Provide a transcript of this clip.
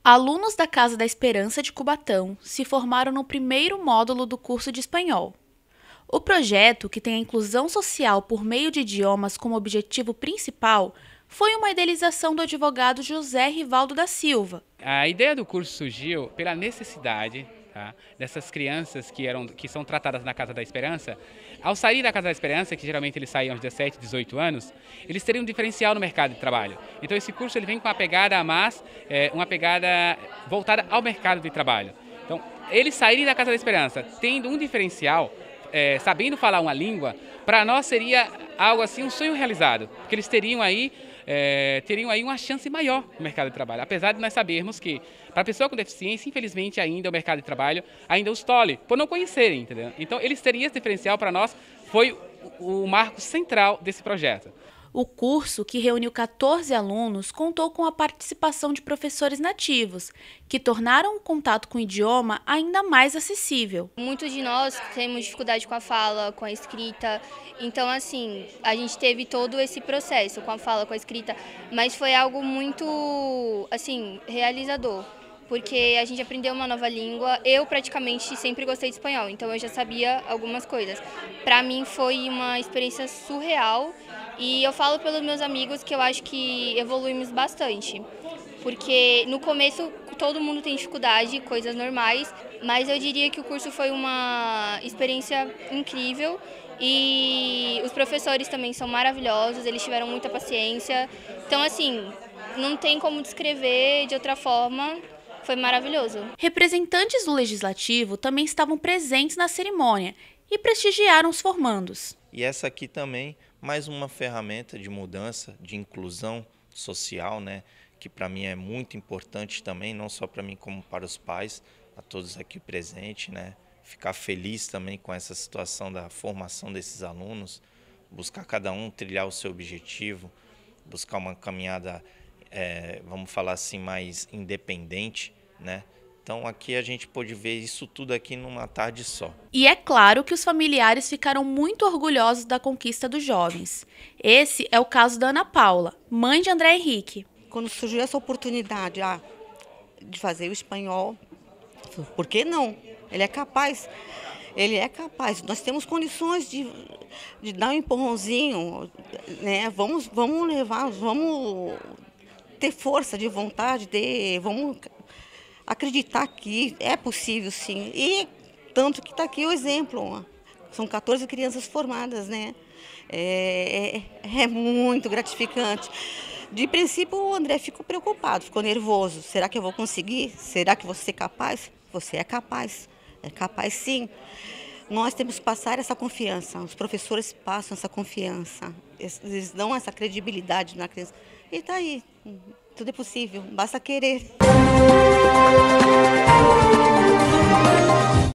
Alunos da Casa da Esperança de Cubatão se formaram no primeiro módulo do curso de espanhol. O projeto, que tem a inclusão social por meio de idiomas como objetivo principal, foi uma idealização do advogado José Rivaldo da Silva. A ideia do curso surgiu pela necessidade, tá, dessas crianças que são tratadas na Casa da Esperança. Ao sair da Casa da Esperança, que geralmente eles saem aos 17, 18 anos, eles teriam um diferencial no mercado de trabalho. Então esse curso ele vem com uma pegada a mais, uma pegada voltada ao mercado de trabalho. Então eles saírem da Casa da Esperança tendo um diferencial, sabendo falar uma língua, para nós seria algo assim, um sonho realizado, porque eles teriam aí uma chance maior no mercado de trabalho, apesar de nós sabermos que para a pessoa com deficiência, infelizmente ainda o mercado de trabalho ainda os tolhe, por não conhecerem, entendeu? Então eles teriam esse diferencial. Para nós foi o marco central desse projeto. O curso, que reuniu 14 alunos, contou com a participação de professores nativos, que tornaram o contato com o idioma ainda mais acessível. Muitos de nós temos dificuldade com a fala, com a escrita, então assim, a gente teve todo esse processo com a fala, com a escrita, mas foi algo muito, assim, realizador. Porque a gente aprendeu uma nova língua. Eu praticamente sempre gostei de espanhol, então eu já sabia algumas coisas. Para mim foi uma experiência surreal e eu falo pelos meus amigos que eu acho que evoluímos bastante. Porque no começo todo mundo tem dificuldade, coisas normais, mas eu diria que o curso foi uma experiência incrível e os professores também são maravilhosos, eles tiveram muita paciência. Então assim, não tem como descrever de outra forma. Foi maravilhoso. Representantes do Legislativo também estavam presentes na cerimônia e prestigiaram os formandos. E essa aqui também, mais uma ferramenta de mudança, de inclusão social, né? Que para mim é muito importante também, não só para mim como para os pais, a todos aqui presentes, né? Ficar feliz também com essa situação da formação desses alunos, buscar cada um trilhar o seu objetivo, buscar uma caminhada, vamos falar assim, mais independente, né? Então aqui a gente pôde ver isso tudo aqui numa tarde só. E é claro que os familiares ficaram muito orgulhosos da conquista dos jovens. Esse é o caso da Ana Paula, mãe de André Henrique. Quando surgiu essa oportunidade de fazer o espanhol, por que não? Ele é capaz. Ele é capaz. Nós temos condições de dar um empurrãozinho, né? Vamos levar, vamos ter força de vontade, vamos acreditar que é possível, sim. E tanto que está aqui o exemplo. São 14 crianças formadas, né? É muito gratificante. De princípio, o André ficou preocupado, ficou nervoso. Será que eu vou conseguir? Será que vou ser capaz? Você é capaz. É capaz, sim. Nós temos que passar essa confiança. Os professores passam essa confiança. Eles dão essa credibilidade na criança. E está aí. Tudo é possível. Basta querer.